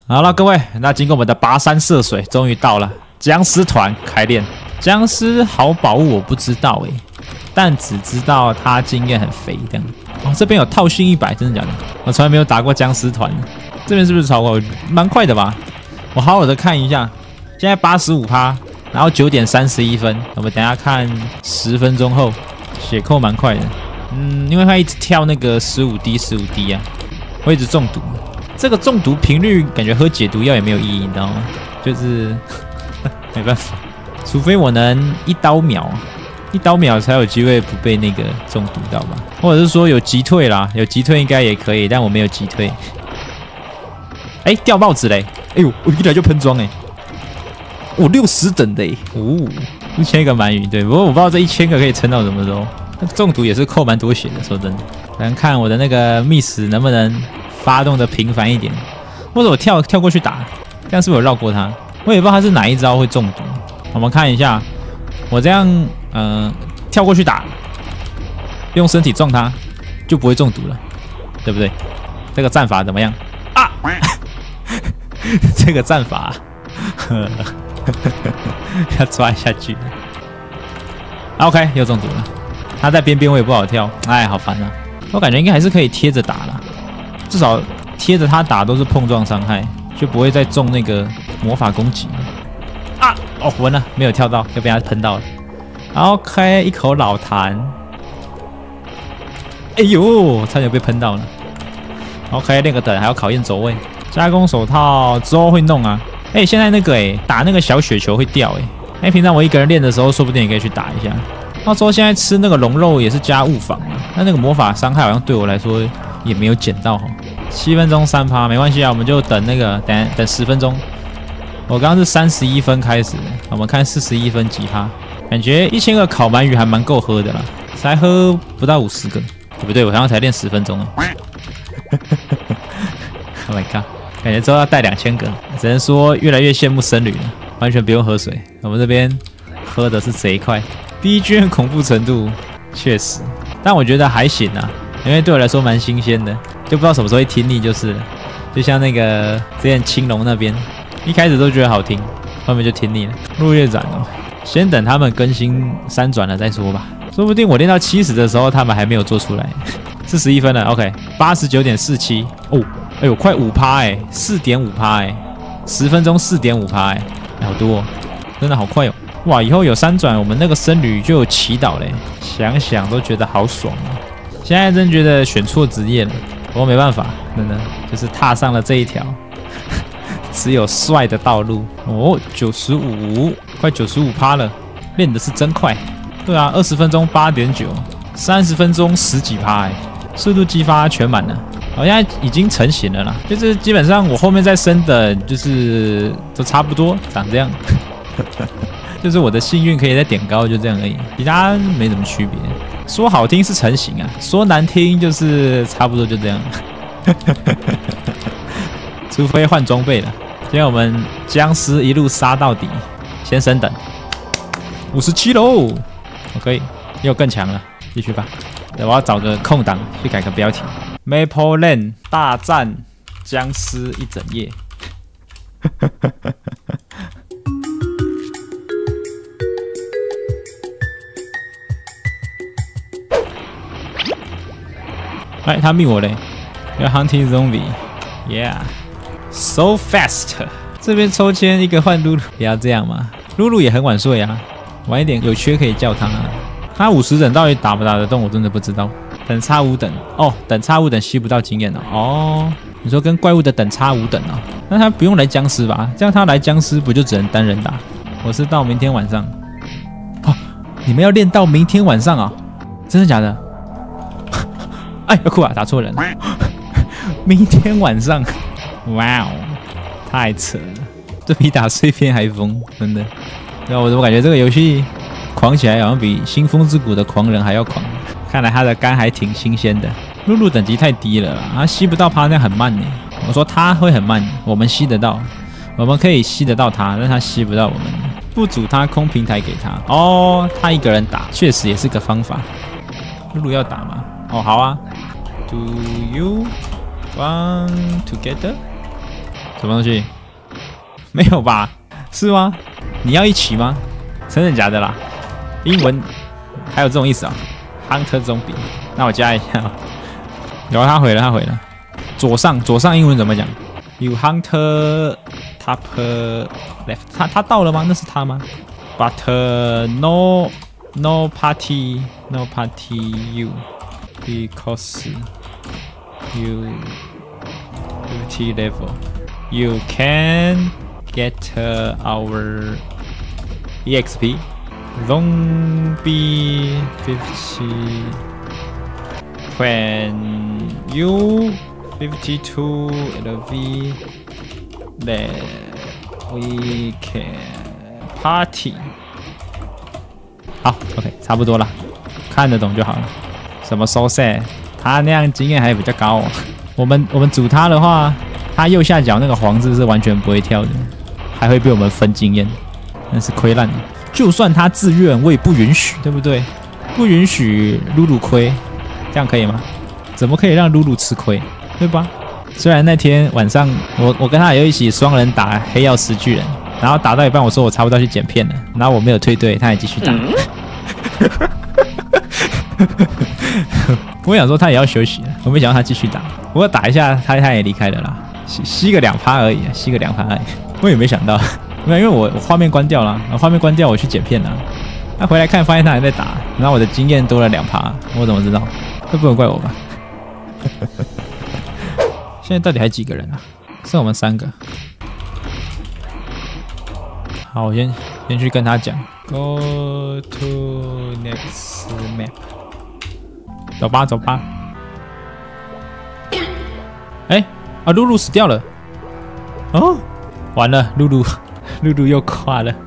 好了，各位，那经过我们的跋山涉水，终于到了僵尸团开练。僵尸好宝物我不知道但只知道他经验很肥这样。哦，这边有套训100，真的假的？我从来没有打过僵尸团，这边是不是超过？蛮快的吧？我好好的看一下，现在85%，然后9点31分，我们等一下看10分钟后，血扣蛮快的。因为他一直跳那个15滴啊，会一直中毒。这个中毒频率感觉喝解毒药也没有意义，你知道吗？就是没办法，除非我能一刀秒才有机会不被那个中毒到吧？或者是说有击退啦，有击退应该也可以，但我没有击退。哎，掉帽子嘞！哎呦，我一来就喷装我60等的1000个鳗鱼，对，不过我不知道这1000个可以撑到什么时候。中毒也是扣蛮多血的，说真的。咱看我的那个密使能不能发动的频繁一点，或者我跳过去打，这样是不是有绕过他？我也不知道他是哪一招会中毒。我们看一下，我这样跳过去打，用身体撞他，就不会中毒了，对不对？这个战法怎么样啊？这个战法，要抓下去。OK， 又中毒了。他在边边我也不好跳，哎，好烦啊！我感觉应该还是可以贴着打啦，至少贴着他打都是碰撞伤害，就不会再中那个魔法攻击啊！哦，完了，没有跳到，就被他喷到了。OK， 一口老痰，哎呦，差点被喷到了。OK， 练个等，还要考验走位。加工手套之后会弄啊。哎，现在那个打那个小雪球会掉哎，平常我一个人练的时候，说不定也可以去打一下。到时候现在吃那个龙肉也是加物防啊，那个魔法伤害好像对我来说也没有减到哈。7分钟3%，没关系啊，我们就等那个等10分钟。我刚刚是31分开始的，我们看41分几趴，感觉1000个烤鳗鱼还蛮够喝的啦，才喝不到50个，对不对？我好像才练10分钟啊。Oh my god， 感觉之后要带2000个，只能说越来越羡慕僧侣了，完全不用喝水，我们这边喝的是贼快。BGM 恐怖程度确实，但我觉得还行啊，因为对我来说蛮新鲜的，就不知道什么时候会听腻就是了。就像那个之前青龙那边，一开始都觉得好听，后面就听腻了。落叶斩先等他们更新3转了再说吧，说不定我练到70的时候，他们还没有做出来。41分了 ，OK， 89.47哦，哎呦，快5%4.5%10分钟4.5%好多真的好快哇！以后有3转，我们那个僧侣就有祈祷嘞，想想都觉得好爽啊！现在真觉得选错职业了，不过没办法，真的就是踏上了这一条只有帅的道路哦。95，快95%了，练的是真快。对啊，20分钟8.9，30分钟10几%速度激发全满了。我现在已经成型了啦，就是基本上我后面再升的，就是都差不多长这样。就是我的幸运可以再点高，就这样而已，其他没什么区别。说好听是成型啊，说难听就是差不多就这样。除非换装备了。今天我们僵尸一路杀到底，先升等57喽。OK， 又更强了，继续吧。我要找个空档去改个标题 ：Maple Lane 大战僵尸一整夜。哎，他命我嘞！要 hunting zombie，yeah，so fast。这边抽签一个换露露，不要这样嘛！露露也很晚睡啊，晚一点有缺可以叫他啊。他50等到底打不打得动，我真的不知道。等差5等哦，等差5等吸不到经验哦。你说跟怪物的等差5等哦，那他不用来僵尸吧？这样他来僵尸不就只能单人打？我是到明天晚上。哦，你们要练到明天晚上啊？真的假的？哎，要哭啊！打错人了。明天晚上，哇哦，太扯了，这比打碎片还疯，真的。对啊，我怎么感觉这个游戏狂起来好像比《腥风之谷》的狂人还要狂？看来他的肝还挺新鲜的。露露等级太低了，他吸不到趴那样很慢呢。我说他会很慢，我们吸得到，我们可以吸得到他，但他吸不到我们。不组他空平台给他哦，他一个人打确实也是个方法。露露要打吗？哦，好啊。Do you want together? 什么东西？没有吧？是吗？你要一起吗？真的假的啦？英文还有这种意思啊 ？Hunter Zombie， 那我加一下、哦。有他回了。左上英文怎么讲 ？You hunter top left。他到了吗？那是他吗 ？But no party you because you UT level you can get our EXP zombie 50 when you 52 LV then we can party 好 OK 差不多了看得懂就好了什么 so sad 他那样经验还比较高、哦、我们组他的话他右下角那个黄字是完全不会跳的还会被我们分经验真是亏烂了就算他自愿我也不允许对不对不允许露露亏这样可以吗怎么可以让露露吃亏对吧虽然那天晚上我跟他有一起双人打黑曜石巨人然后打到一半我说我差不多去剪片了然后我没有退队他也继续打我想说他也要休息了我没想到他继续打不过打一下他也离开了啦吸个2%而已吸个2%而已我也没想到因为我画面关掉了画面关掉我去剪片了他回来看发现他还在打然后我的经验多了2%我怎么知道这不能怪我吧现在到底还几个人啊剩我们3个好我先去跟他讲 Go to next map 走吧哎啊露露死掉了哦完了露露又垮了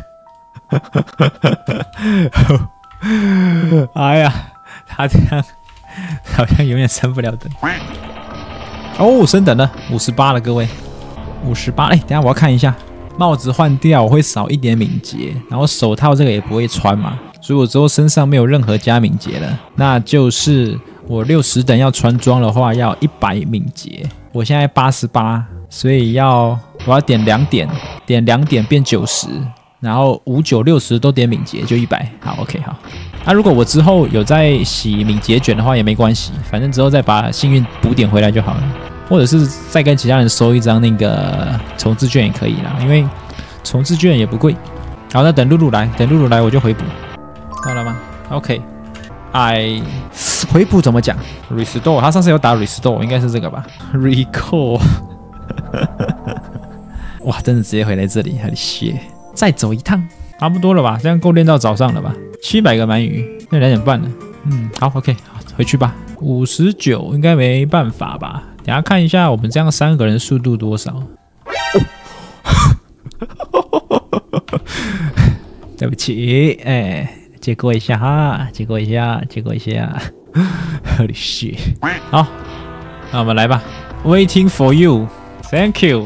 哎呀他这样好像永远升不了等哦升等了58了各位58哎等一下我要看一下帽子换掉我会少1点敏捷然后手套这个也不会穿嘛所以我之后身上没有任何加敏捷了那就是我60等要穿装的话要100敏捷我现在88所以我要点2点点2点变90然后59、60都点敏捷就100好 OK 好那如果我之后有在洗敏捷卷的话也没关系反正之后再把幸运补点回来就好了或者是再跟其他人收一张那个重置券也可以啦因为重置券也不贵好那等露露来我就回补到了吗 OK 回补怎么讲 Restore 他上次有打 Restore 应该是这个吧 Recall 哇真的直接回来这里很谢再走一趟差不多了吧这样够练到早上了吧700个鳗鱼那2点半了好 OK 好回去吧59应该没办法吧等一下看一下我们这样3个人速度多少对不起借过一下哈借过一下Holy shit 好那我们来吧 Waiting for you Thank you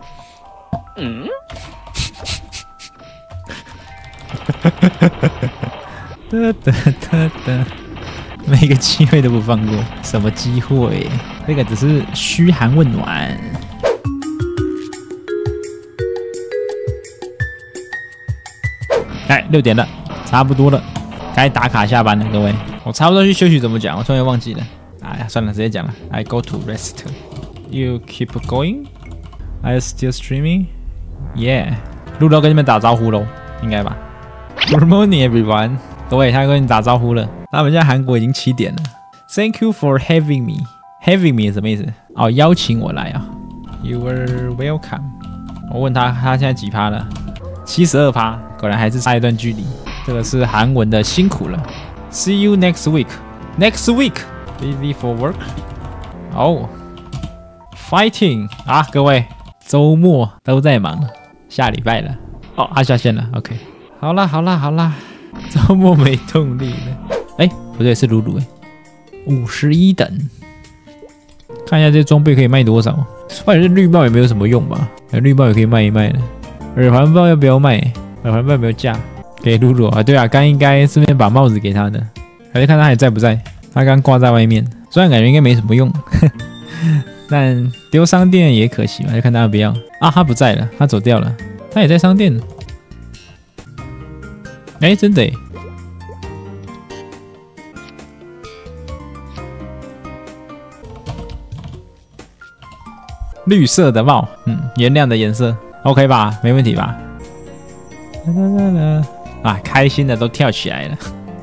每个机会都不放过什么机会这个只是嘘寒问暖哎6点了差不多了该打卡下班了各位我差不多去休息怎么讲我突然忘记了哎呀算了直接讲了 I go to rest You keep going I still streaming Yeah 露露跟你们打招呼咯应该吧 Good morning everyone 对他跟你打招呼了他们现在韩国已经7点了 Thank you for having me Having me 什么意思哦邀请我来啊 You are welcome 我问他现在几趴了72%果然还是差一段距离这个是韩文的辛苦了 See you next week Next week Busy for work Oh Fighting 啊各位周末都在忙下礼拜了哦他下线了 OK 好啦周末没动力了哎不对是露露51等看一下这些装备可以卖多少或者是绿帽也没有什么用吧绿帽也可以卖一卖的耳环不知道要不要卖耳环不知道有没有价给露露啊对啊刚应该顺便把帽子给他的还是看他还在不在他刚挂在外面虽然感觉应该没什么用但丢商店也可惜嘛，就看他要不要啊。他不在了，他走掉了，他也在商店。哎，真的耶。绿色的帽，原谅的颜色 ，OK 吧？没问题吧？啊，开心的都跳起来了。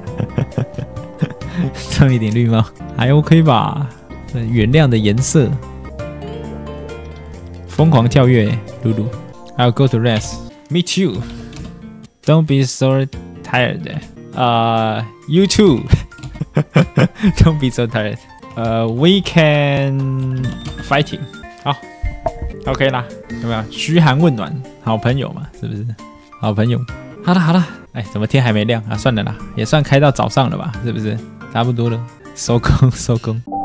送一顶绿帽，还 OK 吧？原谅的颜色，疯狂跳跃，露露。I'll go to rest. Me too. Don't be so tired. You too. Don't be so tired. We can fighting. 好 ，OK 啦，有没有嘘寒问暖，好朋友嘛，是不是？好朋友。好了，哎，怎么天还没亮啊？算了啦，也算开到早上了吧，是不是？差不多了，收工。